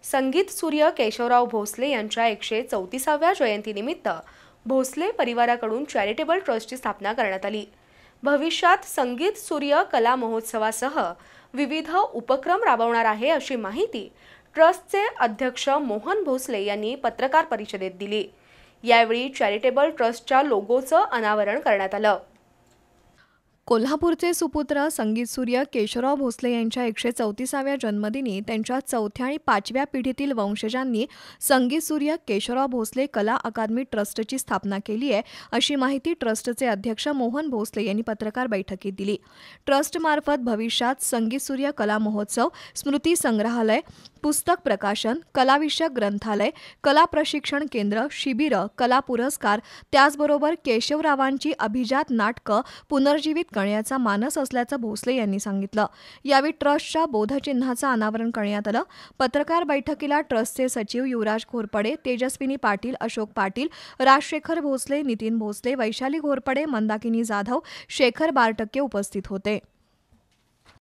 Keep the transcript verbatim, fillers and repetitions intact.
संगीत सूर्य केशवराव भोसले यांच्या एकशे चौतीसाव्या जयंतीनिमित्त भोसले परिवाराकडून चॅरिटेबल ट्रस्टची स्थापना करण्यात आली। भविष्यात संगीत सूर्य कला महोत्सवासह विविध उपक्रम राबवणार आहे अशी माहिती ट्रस्टचे अध्यक्ष मोहन भोसले यांनी पत्रकार परिषदेत दिली। यावेळी चॅरिटेबल ट्रस्टच्या लोगोचं अनावरण करण्यात आलं। कोल्हापूरचे सुपुत्र संगीत सूर्य केशवराव भोसले यांच्या एकशे चौतीसाव्या जन्मदिनी त्यांच्या चौथ्या आणि पाचव्या पिढीतील वंशजांनी संगीत सूर्य केशवराव भोसले कला अकादमी ट्रस्टची स्थापना केली आहे अशी माहिती ट्रस्टचे अध्यक्ष मोहन भोसले यांनी पत्रकार बैठकीत दिली। ट्रस्टमार्फत भविष्यात संगीत सूर्य कला महोत्सव, स्मृती संग्रहालय, पुस्तक प्रकाशन, कलाविषयक ग्रंथालय, कला प्रशिक्षण केंद्र, शिबिरं, कला पुरस्कार, त्याचबरोबर केशवरावांची अभिजात नाटकं पुनर्जीवित करण्याचा मानस असल्याचं भोसले यांनी सांगितलं। यावेळी ट्रस्टच्या बोधचिन्हाचं अनावरण करण्यात आलं। पत्रकार बैठकीला ट्रस्टचे सचिव युवराज घोरपडे, तेजस्विनी पाटील, अशोक पाटील, राजशेखर भोसले, नितीन भोसले, वैशाली घोरपडे, मंदाकिनी जाधव, शेखर बारटक्के उपस्थित होते।